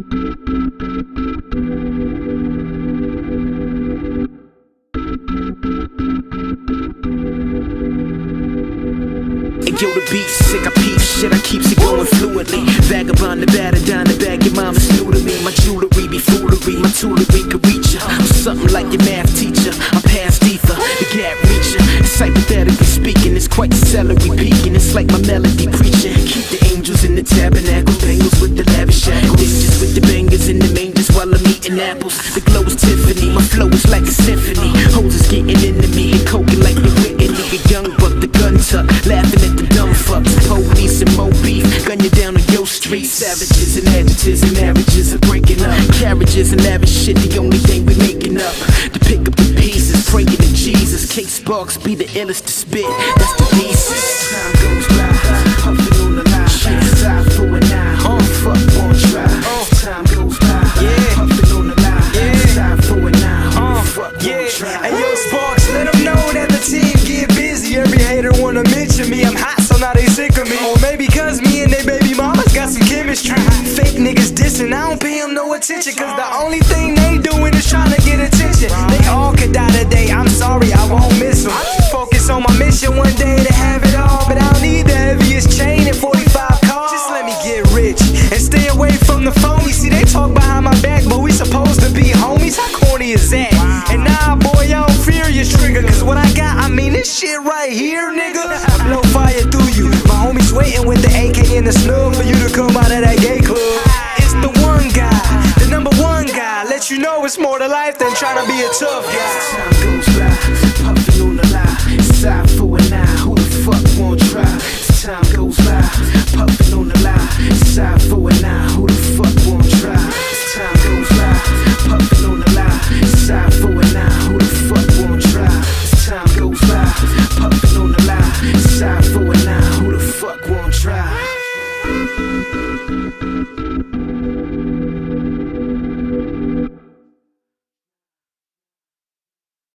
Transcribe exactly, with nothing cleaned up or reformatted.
Yo, the beat's sick, I peep shit, I keeps it going fluidly. Vagabond, the batter down the bag, your mama's new to me. My jewelry be foolery, my toolery could reach ya. I'm something like your math teacher, I'm past ether, the gap reacher. It's hypothetically speaking, it's quite the celery peaking. It's like my melody preaching. Keep the angels in the tabernacle, bangles with the lavish shackles. Dangers with the bangers in the mangers while I'm eating apples. The glow is Tiffany, my flow is like a symphony. Hoes is getting into me and coking like the Whitney. A young buck, the gun tuck, laughing at the dumb fucks. Police and mo beef, gun you down on your street. Savages and adjectives and marriages are breaking up. Carriages and lavish shit, the only thing we making up. To pick up the pieces, praying to Jesus. K Sparks be the illest to spit, that's the thesis. Time goes by, puffing on the line. Shit's time for an eye, oh fuck, won't try. Time goes by, yeah, puffing on the line. Yeah, time for an eye, oh fuck, won't try. Hey yo Sparks, let them know that the team get busy. Every hater wanna mention me, I'm hot, so now they sick of me. Or maybe cause me and they baby mamas got some chemistry. Fake niggas dissing, I don't pay them no attention, cause the only thing they doing is trying to get attention. They all could die today, I'm sorry, I won't miss them. Focus on my mission one day to have it all, but I don't need the heaviest chain and forty-five cars. Just let me get rich and stay away from the phony. See, they talk behind my back, but we supposed to be homies. How corny is that? And nah, boy, I don't fear your trigger, cause what I got, I mean this shit right here, nigga. I blow fire through you. My homies waiting with the A K and the snub for you to come out of that gay club. It's the one guy, the number one guy. Let you know it's more to life than trying to be a tough guy.